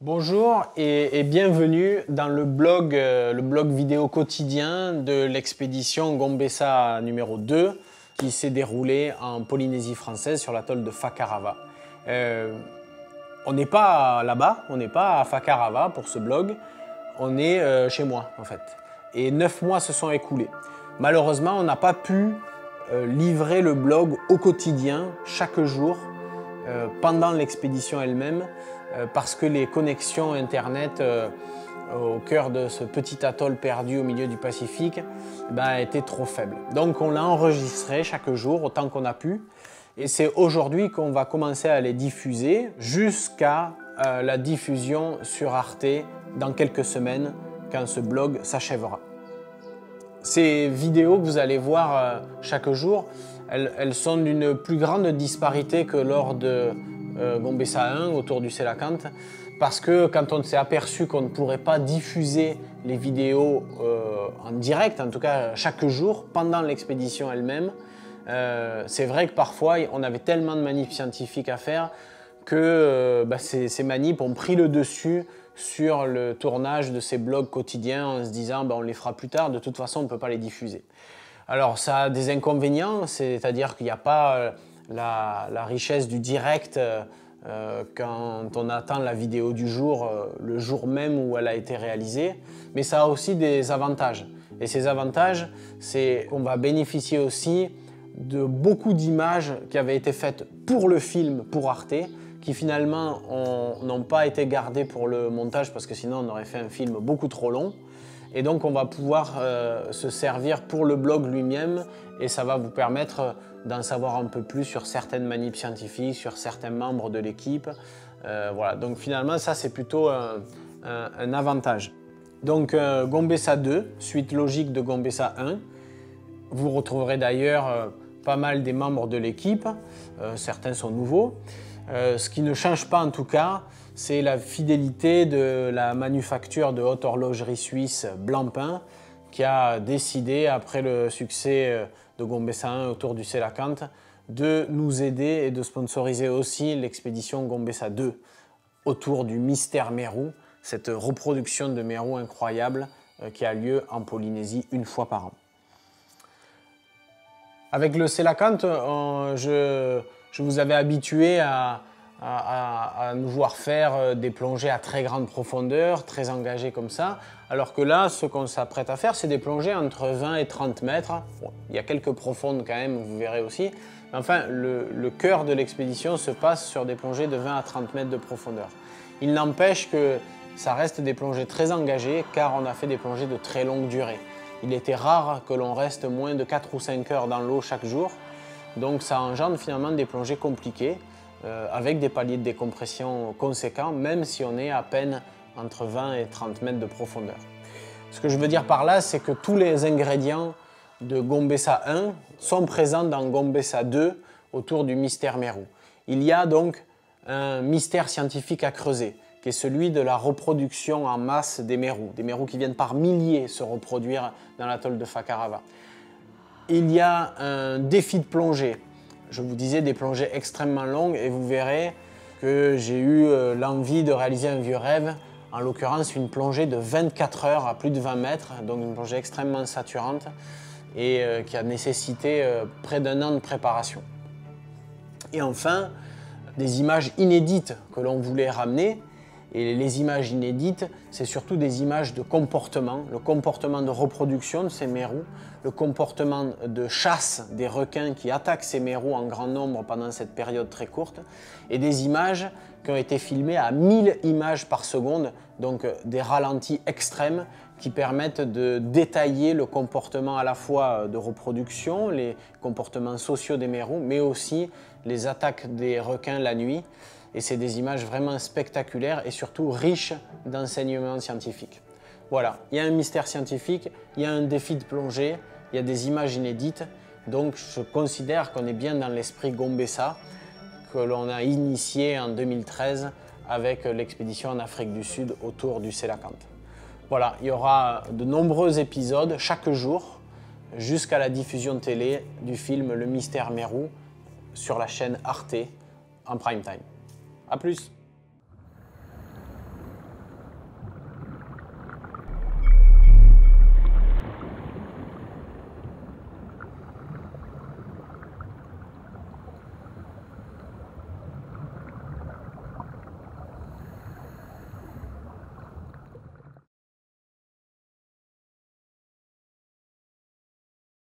Bonjour et bienvenue dans le blog vidéo quotidien de l'expédition Gombessa numéro 2 qui s'est déroulée en Polynésie française sur l'atoll de Fakarava. On n'est pas là-bas, on n'est pas à Fakarava pour ce blog, on est chez moi en fait. Et 9 mois se sont écoulés. Malheureusement, on n'a pas pu livrer le blog au quotidien, chaque jour, pendant l'expédition elle-même, parce que les connexions internet au cœur de ce petit atoll perdu au milieu du Pacifique étaient trop faibles. Donc on l'a enregistré chaque jour autant qu'on a pu et c'est aujourd'hui qu'on va commencer à les diffuser jusqu'à la diffusion sur Arte dans quelques semaines quand ce blog s'achèvera. Ces vidéos que vous allez voir chaque jour, elles sont d'une plus grande disparité que lors de Gombessa 1 autour du Sélacanthe, parce que quand on s'est aperçu qu'on ne pourrait pas diffuser les vidéos en direct, en tout cas chaque jour, pendant l'expédition elle-même, c'est vrai que parfois on avait tellement de manips scientifiques à faire que ces manips ont pris le dessus sur le tournage de ces blogs quotidiens en se disant on les fera plus tard, de toute façon on ne peut pas les diffuser. Alors ça a des inconvénients, c'est-à-dire qu'il n'y a pas la richesse du direct quand on attend la vidéo du jour, le jour même où elle a été réalisée, mais ça a aussi des avantages. Et ces avantages, c'est qu'on va bénéficier aussi de beaucoup d'images qui avaient été faites pour le film, pour Arte, qui finalement n'ont pas été gardées pour le montage parce que sinon on aurait fait un film beaucoup trop long. Et donc on va pouvoir se servir pour le blog lui-même et ça va vous permettre d'en savoir un peu plus sur certaines manips scientifiques, sur certains membres de l'équipe. Voilà, donc finalement ça c'est plutôt un avantage. Donc Gombessa 2, suite logique de Gombessa 1. Vous retrouverez d'ailleurs pas mal des membres de l'équipe, certains sont nouveaux. Ce qui ne change pas en tout cas, c'est la fidélité de la manufacture de haute horlogerie suisse Blancpain qui a décidé, après le succès de Gombessa 1 autour du Sélacanthe, de nous aider et de sponsoriser aussi l'expédition Gombessa 2 autour du Mystère Meru, cette reproduction de Meru incroyable qui a lieu en Polynésie une fois par an. Avec le Sélacanthe, je vous avais habitué à nous voir faire des plongées à très grande profondeur, très engagées comme ça, alors que là, ce qu'on s'apprête à faire, c'est des plongées entre 20 et 30 mètres. Bon, il y a quelques profondes quand même, vous verrez aussi. Mais enfin, le cœur de l'expédition se passe sur des plongées de 20 à 30 mètres de profondeur. Il n'empêche que ça reste des plongées très engagées, car on a fait des plongées de très longue durée. Il était rare que l'on reste moins de 4 ou 5 heures dans l'eau chaque jour, donc ça engendre finalement des plongées compliquées, avec des paliers de décompression conséquents, même si on est à peine entre 20 et 30 mètres de profondeur. Ce que je veux dire par là, c'est que tous les ingrédients de Gombessa 1 sont présents dans Gombessa 2 autour du Mystère Meru. Il y a donc un mystère scientifique à creuser, qui est celui de la reproduction en masse des mérous qui viennent par milliers se reproduire dans l'atoll de Fakarava. Il y a un défi de plongée. Je vous disais des plongées extrêmement longues et vous verrez que j'ai eu l'envie de réaliser un vieux rêve, en l'occurrence une plongée de 24 heures à plus de 20 mètres, donc une plongée extrêmement saturante et qui a nécessité près d'1 an de préparation. Et enfin, des images inédites que l'on voulait ramener. Et les images inédites, c'est surtout des images de comportement, le comportement de reproduction de ces mérous, le comportement de chasse des requins qui attaquent ces mérous en grand nombre pendant cette période très courte, et des images qui ont été filmées à 1000 images par seconde, donc des ralentis extrêmes qui permettent de détailler le comportement à la fois de reproduction, les comportements sociaux des mérous, mais aussi les attaques des requins la nuit. Et c'est des images vraiment spectaculaires et surtout riches d'enseignements scientifiques. Voilà, il y a un mystère scientifique, il y a un défi de plongée, il y a des images inédites. Donc je considère qu'on est bien dans l'esprit Gombessa que l'on a initié en 2013 avec l'expédition en Afrique du Sud autour du Sélacanthe. Voilà, il y aura de nombreux épisodes chaque jour jusqu'à la diffusion télé du film Le Mystère Meru sur la chaîne Arte en prime time. A plus.